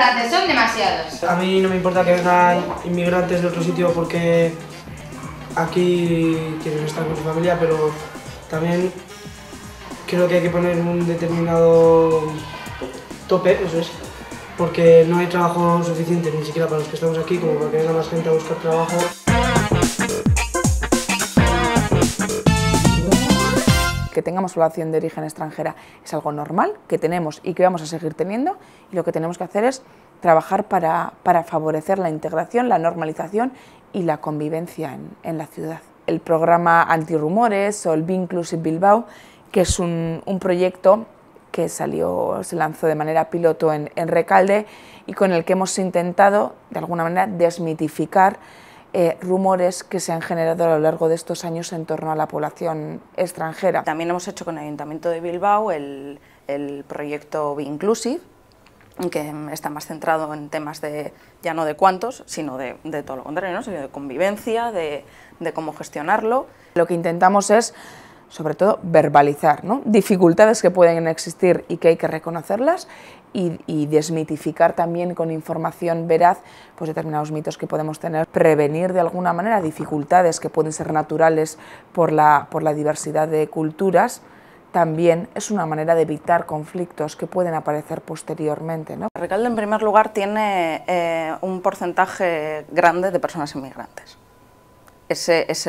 inmigrantes son demasiados. A mí no me importa que vengan inmigrantes de otro sitio porque aquí quieren estar con su familia, pero también creo que hay que poner un determinado tope, eso es, porque no hay trabajo suficiente ni siquiera para los que estamos aquí como para que venga más gente a buscar trabajo. Que tengamos población de origen extranjera es algo normal, que tenemos y que vamos a seguir teniendo, y lo que tenemos que hacer es trabajar para favorecer la integración, la normalización y la convivencia en la ciudad. El programa Antirrumores o el Be Inclusive Bilbao, que es un proyecto que se lanzó de manera piloto en Recalde y con el que hemos intentado, de alguna manera, desmitificar rumores que se han generado a lo largo de estos años en torno a la población extranjera. También hemos hecho con el Ayuntamiento de Bilbao el proyecto Be Inclusive, que está más centrado en temas ya no de cuántos, sino de todo lo contrario, ¿no? Sino de convivencia, de cómo gestionarlo. Lo que intentamos es, sobre todo, verbalizar, ¿no?, dificultades que pueden existir y que hay que reconocerlas, y desmitificar también con información veraz pues determinados mitos que podemos tener, prevenir de alguna manera dificultades que pueden ser naturales por la diversidad de culturas. También es una manera de evitar conflictos que pueden aparecer posteriormente, ¿no? Recalde, en primer lugar, tiene un porcentaje grande de personas inmigrantes. Ese es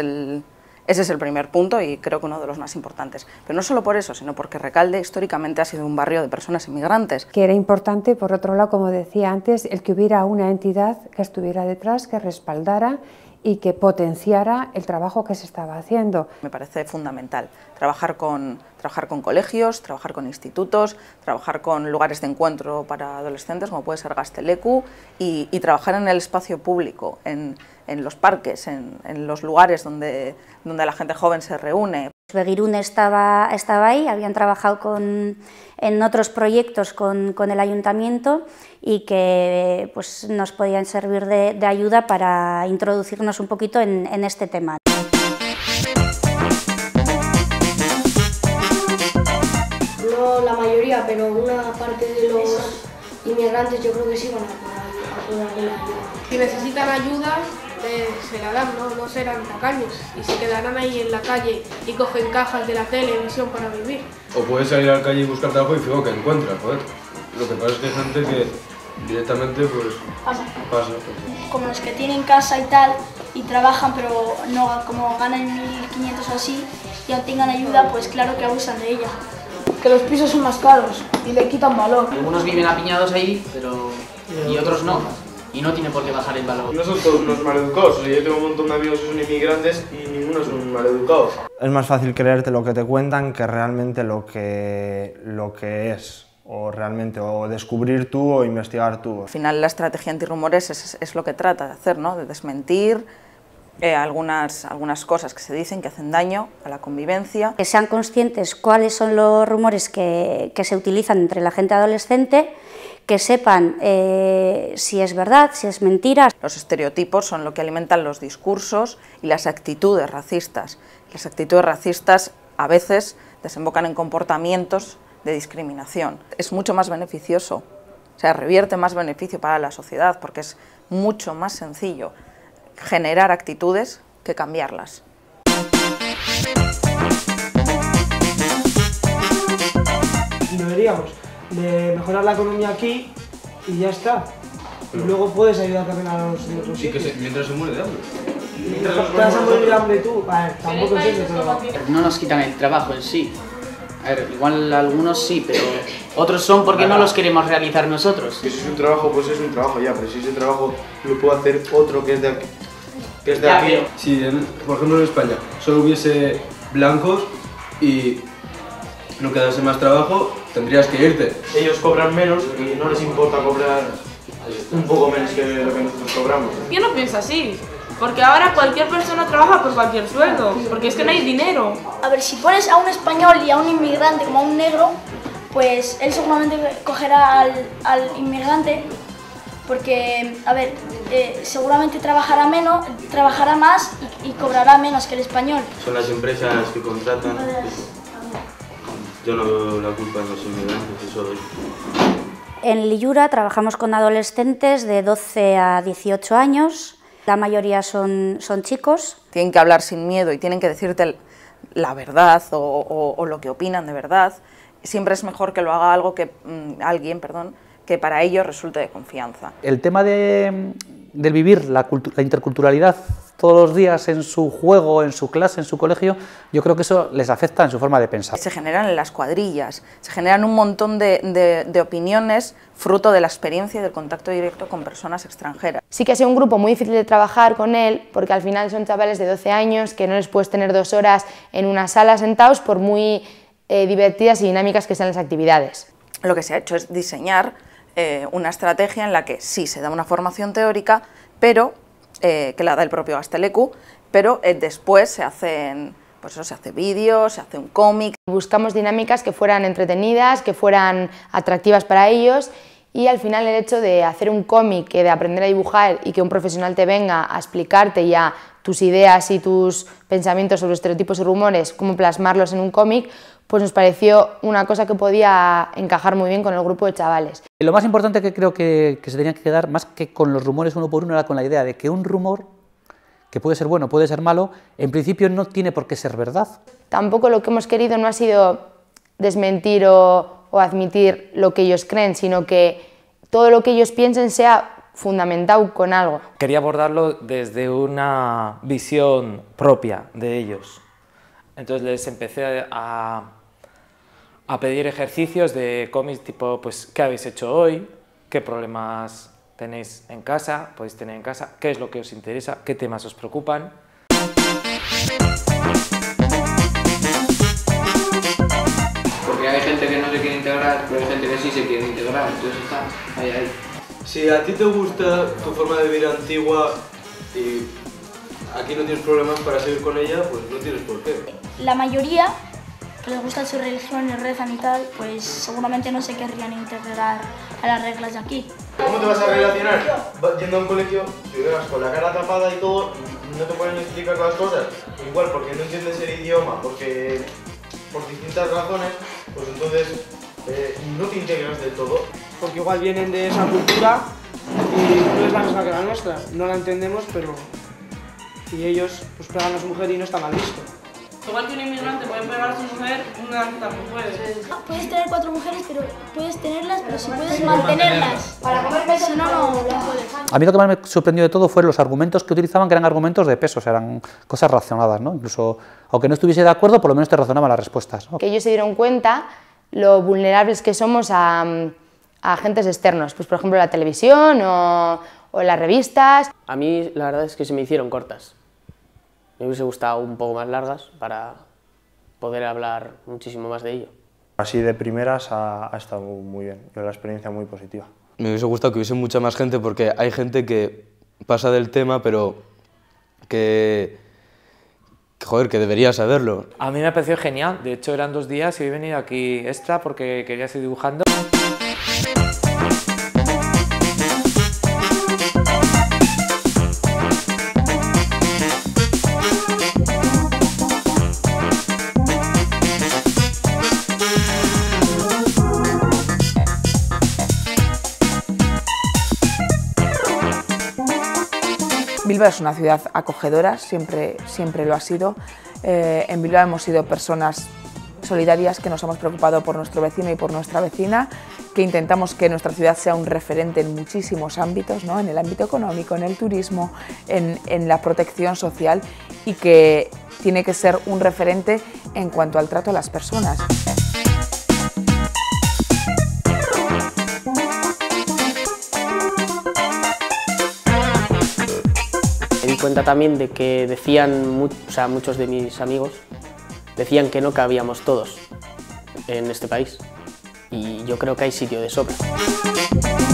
el primer punto y creo que uno de los más importantes. Pero no solo por eso, sino porque Recalde históricamente ha sido un barrio de personas inmigrantes. Que era importante, por otro lado, como decía antes, el que hubiera una entidad que estuviera detrás, que respaldara y que potenciara el trabajo que se estaba haciendo. Me parece fundamental trabajar con colegios, trabajar con institutos, trabajar con lugares de encuentro para adolescentes, como puede ser Gazteleku, y trabajar en el espacio público, en los parques, en los lugares donde la gente joven se reúne. Begirune estaba ahí, habían trabajado en otros proyectos con el ayuntamiento y que pues, nos podían servir de ayuda para introducirnos un poquito en este tema. No la mayoría, pero una parte de los inmigrantes yo creo que sí van a poder ayuda. Si necesitan ayuda, se la dan, no serán tacaños y se quedarán ahí en la calle y cogen cajas de la televisión para vivir. O puedes salir a la calle y buscar trabajo y fijo que encuentras, joder. Lo que pasa es que hay gente que directamente pues pasa. Como los que tienen casa y tal y trabajan pero no, como ganan 1.500 o así y aún tengan ayuda, pues claro que abusan de ella. Que los pisos son más caros y le quitan valor. Algunos viven apiñados ahí, y otros no. Y no tiene por qué bajar el valor. No son todos unos maleducados, yo tengo un montón de amigos que son inmigrantes y ninguno son maleducados. Es más fácil creerte lo que te cuentan que realmente lo que es, o descubrir tú o investigar tú. Al final la estrategia antirrumores es lo que trata de hacer, ¿no? De desmentir algunas cosas que se dicen que hacen daño a la convivencia. Que sean conscientes cuáles son los rumores que se utilizan entre la gente adolescente, que sepan si es verdad, si es mentira. Los estereotipos son lo que alimentan los discursos y las actitudes racistas. Las actitudes racistas a veces desembocan en comportamientos de discriminación. Es mucho más beneficioso, o sea, revierte más beneficio para la sociedad porque es mucho más sencillo generar actitudes que cambiarlas. Deberíamos de mejorar la economía aquí y ya está. Y luego puedes ayudar también a los de otros sitios. Mientras se muere de hambre. ¿Te vas a morir de hambre tú? Vale, tampoco es eso, pero... No nos quitan el trabajo en sí. A ver, igual algunos sí, pero otros son porque no los queremos realizar nosotros. Que si es un trabajo, pues es un trabajo ya, pero si ese trabajo lo puede hacer otro que es de aquí. Si, por ejemplo, en España solo hubiese blancos y no quedase más trabajo, tendrías que irte. Ellos cobran menos y no les importa cobrar un poco menos que lo que nosotros cobramos. Yo no pienso así, porque ahora cualquier persona trabaja por cualquier sueldo, porque es que no hay dinero. A ver, si pones a un español y a un inmigrante como a un negro, pues él seguramente cogerá al inmigrante, porque, a ver, seguramente trabajará más y cobrará menos que el español. Son las empresas que contratan. Yo no veo la culpa en los inmigrantes, eso es. En Lillura trabajamos con adolescentes de 12 a 18 años, la mayoría son chicos. Tienen que hablar sin miedo y tienen que decirte la verdad o lo que opinan de verdad. Siempre es mejor que lo haga alguien que para ellos resulte de confianza. El tema del vivir la interculturalidad todos los días en su juego, en su clase, en su colegio, yo creo que eso les afecta en su forma de pensar. Se generan en las cuadrillas, se generan un montón de opiniones fruto de la experiencia y del contacto directo con personas extranjeras. Sí que ha sido un grupo muy difícil de trabajar con él, porque al final son chavales de 12 años que no les puedes tener 2 horas en una sala sentados por muy divertidas y dinámicas que sean las actividades. Lo que se ha hecho es diseñar una estrategia en la que sí se da una formación teórica, pero que la da el propio Gazteleku, pero después se hacen, pues eso, se hace vídeos, se hace un cómic. Buscamos dinámicas que fueran entretenidas, que fueran atractivas para ellos, y al final el hecho de hacer un cómic, de aprender a dibujar y que un profesional te venga a explicarte ya tus ideas y tus pensamientos sobre estereotipos y rumores, cómo plasmarlos en un cómic, pues nos pareció una cosa que podía encajar muy bien con el grupo de chavales. Lo más importante que creo que se tenía que quedar, más que con los rumores uno por uno, era con la idea de que un rumor, que puede ser bueno, puede ser malo, en principio no tiene por qué ser verdad. Tampoco lo que hemos querido no ha sido desmentir o admitir lo que ellos creen, sino que todo lo que ellos piensen sea fundamentado con algo. Quería abordarlo desde una visión propia de ellos. Entonces les empecé a pedir ejercicios de cómics tipo, pues, ¿qué habéis hecho hoy? ¿Qué problemas tenéis en casa? ¿Podéis tener en casa? ¿Qué es lo que os interesa? ¿Qué temas os preocupan? Porque hay gente que no se quiere integrar, pero hay gente que sí se quiere integrar, entonces está ahí. Si a ti te gusta tu forma de vivir antigua y aquí no tienes problemas para seguir con ella, pues no tienes por qué. La mayoría que les gusta su religión y rezan y tal, pues seguramente no se querrían integrar a las reglas de aquí. ¿Cómo te vas a relacionar? Yendo a un colegio, si vas con la cara tapada y todo, no te pueden explicar las cosas. Igual porque no entiendes el idioma, porque por distintas razones, pues entonces no te integras del todo. Porque igual vienen de esa cultura y no es la misma que la nuestra. No la entendemos, pero... Y ellos pues pegan a su mujer y no está mal visto. Igual que un inmigrante puede pegar a su mujer, un migrante también puede. Puedes tener 4 mujeres, pero puedes tenerlas, pero si puedes mantenerlas. Para comer peso, si no, no puedes. A mí lo que más me sorprendió de todo fueron los argumentos que utilizaban, que eran argumentos de peso, o sea, eran cosas razonadas, ¿no? Incluso, aunque no estuviese de acuerdo, por lo menos te razonaban las respuestas, ¿no? Que ellos se dieron cuenta lo vulnerables que somos a agentes externos, pues por ejemplo la televisión o las revistas. A mí la verdad es que se me hicieron cortas. Me hubiese gustado un poco más largas para poder hablar muchísimo más de ello. Así de primeras ha estado muy bien, la experiencia muy positiva. Me hubiese gustado que hubiese mucha más gente porque hay gente que pasa del tema pero que debería saberlo. A mí me pareció genial, de hecho eran 2 días y hoy he venido aquí extra porque quería seguir dibujando. Bilbao es una ciudad acogedora, siempre lo ha sido. En Bilbao hemos sido personas solidarias que nos hemos preocupado por nuestro vecino y por nuestra vecina, que intentamos que nuestra ciudad sea un referente en muchísimos ámbitos, ¿no? En el ámbito económico, en el turismo, en la protección social, y que tiene que ser un referente en cuanto al trato a las personas. Me di cuenta también de que decían, muchos de mis amigos, decían que no cabíamos todos en este país, y yo creo que hay sitio de sobra.